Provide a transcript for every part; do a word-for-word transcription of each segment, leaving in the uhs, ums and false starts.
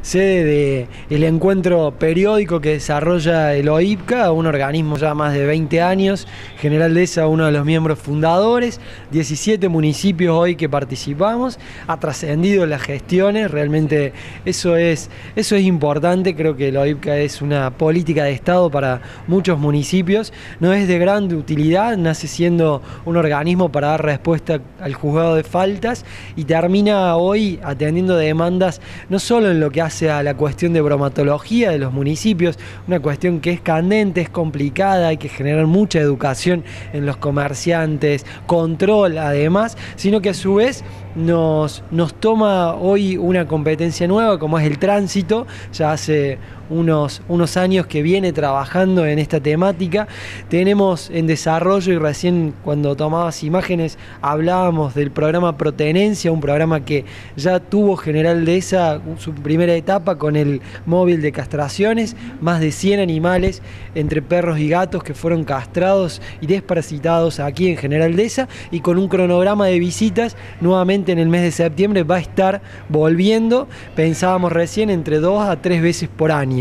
sede del encuentro periódico que desarrolla el O I P C A, un organismo ya más de veinte años, General Deza, uno de los miembros fundadores, diecisiete municipios hoy que participamos, ha trascendido las gestiones, realmente eso es, eso es importante. Creo que el O I P C A es una política de Estado para muchos municipios, no es de gran utilidad, nace siendo un organismo para dar respuesta al juzgado de faltas y termina hoy atendiendo demandas no solo en lo que hace a la cuestión de bromatología de los municipios, una cuestión que es candente, es complicada, hay que generar mucha educación en los comerciantes, control además, sino que a su vez nos, nos toma hoy una competencia nueva como es el tránsito. Ya hace unos, unos años que viene trabajando en esta temática, tenemos en desarrollo, y recién cuando tomabas imágenes hablábamos del programa Protenencia, un programa que ya tuvo General Deza su primera etapa con el móvil de castraciones, más de cien animales entre perros y gatos que fueron castrados y desparasitados aquí en General Deza, y con un cronograma de visitas nuevamente en el mes de septiembre va a estar volviendo, pensábamos recién entre dos a tres veces por año.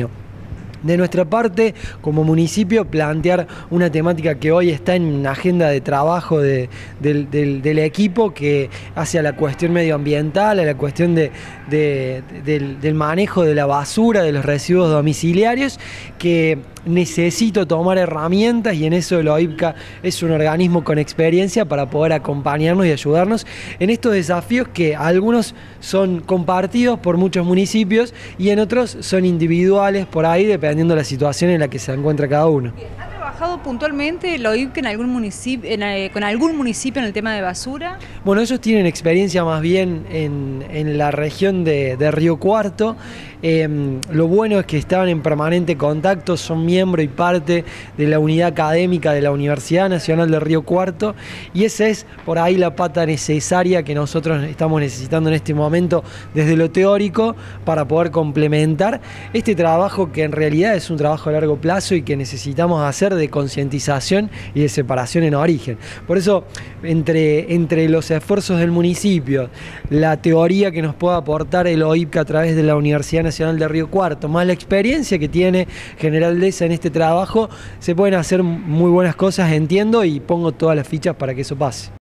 De nuestra parte, como municipio, plantear una temática que hoy está en agenda de trabajo de, del, del, del equipo, que hace a la cuestión medioambiental, a la cuestión de, de, del, del manejo de la basura, de los residuos domiciliarios, que necesito tomar herramientas, y en eso el O I P C A es un organismo con experiencia para poder acompañarnos y ayudarnos en estos desafíos que algunos son compartidos por muchos municipios y en otros son individuales por ahí, dependiendo de la situación en la que se encuentra cada uno. ¿Ha trabajado puntualmente el O I P C A en algún municipio, en, eh, con algún municipio en el tema de basura? Bueno, ellos tienen experiencia más bien en, en la región de, de Río Cuarto. Eh, lo bueno es que estaban en permanente contacto, son miembro y parte de la unidad académica de la Universidad Nacional de Río Cuarto, y esa es por ahí la pata necesaria que nosotros estamos necesitando en este momento desde lo teórico para poder complementar este trabajo, que en realidad es un trabajo a largo plazo y que necesitamos hacer de concientización y de separación en origen. Por eso, entre, entre los esfuerzos del municipio, la teoría que nos pueda aportar el O I P C A a través de la Universidad Nacional de Río Cuarto, más la experiencia que tiene General Deza en este trabajo, se pueden hacer muy buenas cosas, entiendo, y pongo todas las fichas para que eso pase.